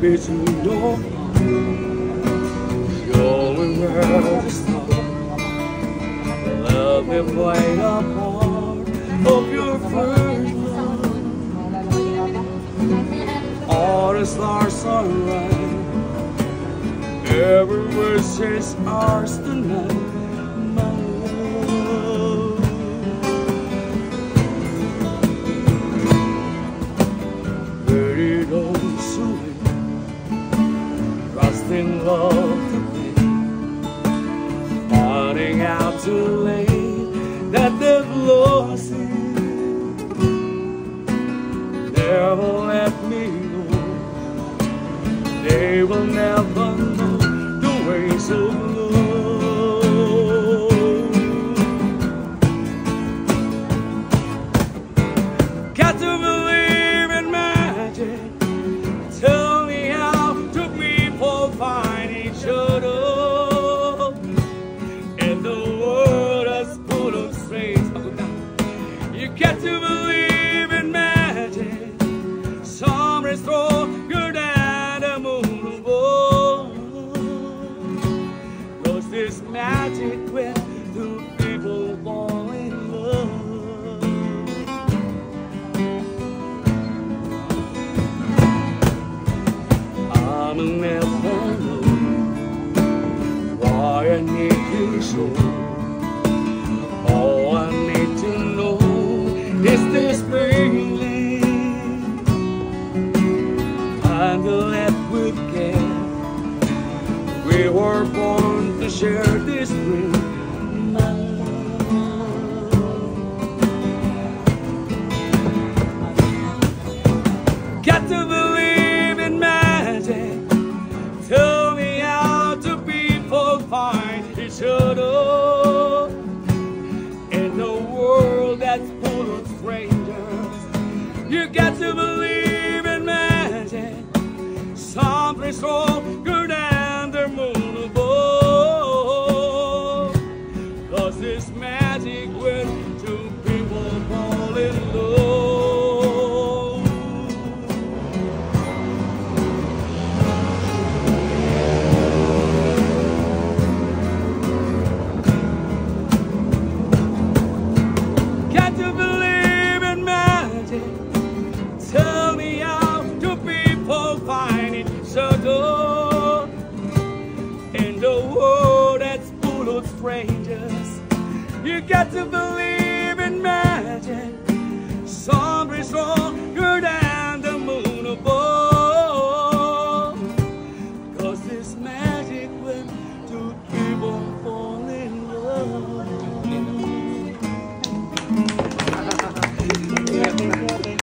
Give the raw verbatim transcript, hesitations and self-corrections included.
between your heart, going where the stars. Love may play a part of your first love. All the stars are right, every wish is ours tonight, my love. Baby, don't swing, trusting love to be, finding out too late that they've lost it. Never let me go, they will never know the ways of love. Got to believe in magic. Tell me how do people find each other in the world that's full of strange. You got to believe in magic. Some is stronger than the moon above. Cause this magic when two people fall in love. I'm never know why I need you so. All I need to know is this feeling, handle it with care. We were born to share this dream, my love. Got to believe in magic. Tell me how do people find each other in a world that's full of strangers. You got to believe in magic. Something stronger than the moon above. Cause this magic when two people fall in love. Got to believe in magic. Tell me how do people find each other in the world that's full of strangers. You got to believe